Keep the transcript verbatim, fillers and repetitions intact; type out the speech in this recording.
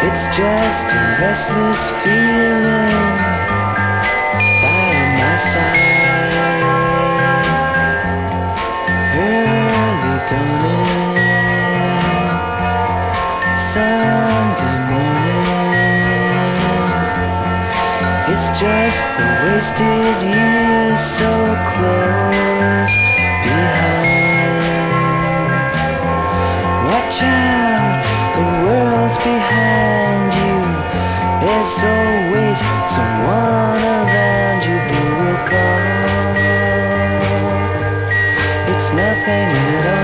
It's just a restless feeling by my side. Early dawning, Sunday morning. It's just a wasted year so close behind. Watch out, the world's behind you. There's always someone around you who will call. It's nothing at all.